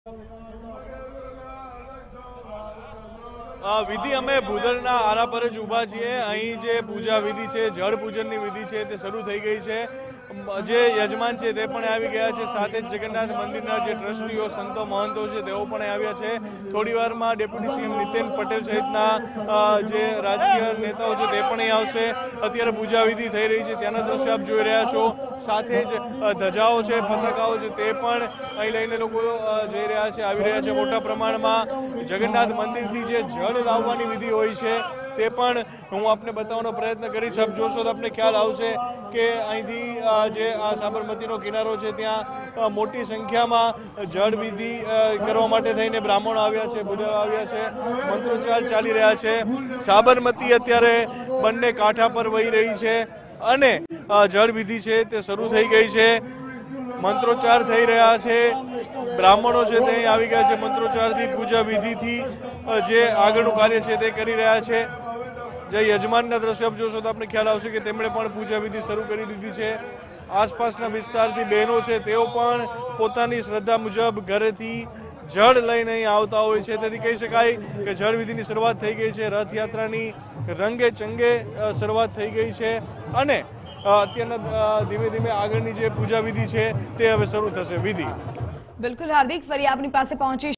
વિધિ અમે ભૂદરના આરા પર જ ઊભા છીએ। અહીં જે પૂજા વિધિ છે, જળ પૂજનની વિધિ છે તે શરૂ થઈ ગઈ છે। જે યજમાન છે તે પણ આવી ગયા છે, સાથે જ જગન્નાથ મંદિરના જે ટ્રસ્ટીઓ, સંતો, મહંતો છે તેઓ પણ આવ્યા છે। થોડી વારમાં ડેપ્યુટી સીએમ નીતિન પટેલ સહિતના જે રાજકીય નેતાઓ છે તે પણ અહીં આવશે। અત્યારે પૂજા વિધિ થઈ રહી છે, ત્યાંના દ્રશ્ય આપ જોઈ રહ્યા છો। સાથે જ ધજાઓ છે, પતાકાઓ છે તે પણ અહીં લઈને લોકો જઈ રહ્યા છે, આવી રહ્યા છે મોટા પ્રમાણમાં। જગન્નાથ મંદિરથી જે જળ લાવવાની વિધિ હોય છે તે પણ હું આપને બતાવવાનો પ્રયત્ન કરીશ। આપ જોશો તો આપને ખ્યાલ આવશે કે અહીંથી જે આ સાબરમતીનો કિનારો છે ત્યાં મોટી સંખ્યામાં જળ વિધિ કરવા માટે થઈને બ્રાહ્મણો આવ્યા છે, બુદ્ધાઓ આવ્યા છે, મંત્રોચ્ચાર ચાલી રહ્યા છે। સાબરમતી અત્યારે બંને કાંઠા પર વહી રહી છે અને જળ વિધિ છે તે શરૂ થઈ ગઈ છે। મંત્રોચ્ચાર થઈ રહ્યા છે, બ્રાહ્મણો છે તે આવી ગયા છે। મંત્રોચ્ચારથી, પૂજા વિધિથી જે આગળનું કાર્ય છે તે કરી રહ્યા છે। જે યજમાનના દ્રશ્ય આપ જોશો તો આપને ખ્યાલ આવશે કે તેમણે પણ પૂજા વિધિ શરૂ કરી દીધી છે। આસપાસના વિસ્તારથી બહેનો છે તેઓ પણ પોતાની શ્રદ્ધા મુજબ ઘરેથી જળ લઈને અહીં આવતા હોય છે। તેથી કહી શકાય કે જળ વિધિની શરૂઆત થઈ ગઈ છે। રથયાત્રાની રંગે ચંગે શરૂઆત થઈ ગઈ છે અને અત્યારના ધીમે ધીમે આગળની જે પૂજા વિધિ છે તે હવે શરૂ થશે। વિધિ બિલકુલ હાર્દિક, ફરી આપની પાસે પહોંચી